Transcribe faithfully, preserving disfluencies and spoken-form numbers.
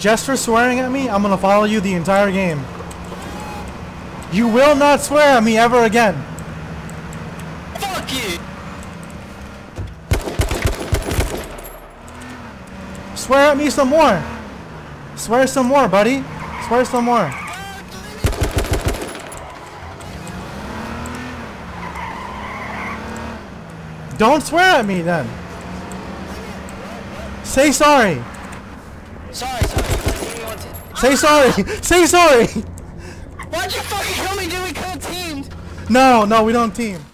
Just for swearing at me, I'm gonna follow you the entire game. You will not swear at me ever again. Fuck you! Swear at me some more. Swear some more, buddy. Swear some more. Don't swear at me then. Say sorry. Sorry, sorry. You wanted. Say sorry. Say sorry. Why'd you fucking kill me, dude? We could have teamed. No, no, we don't team.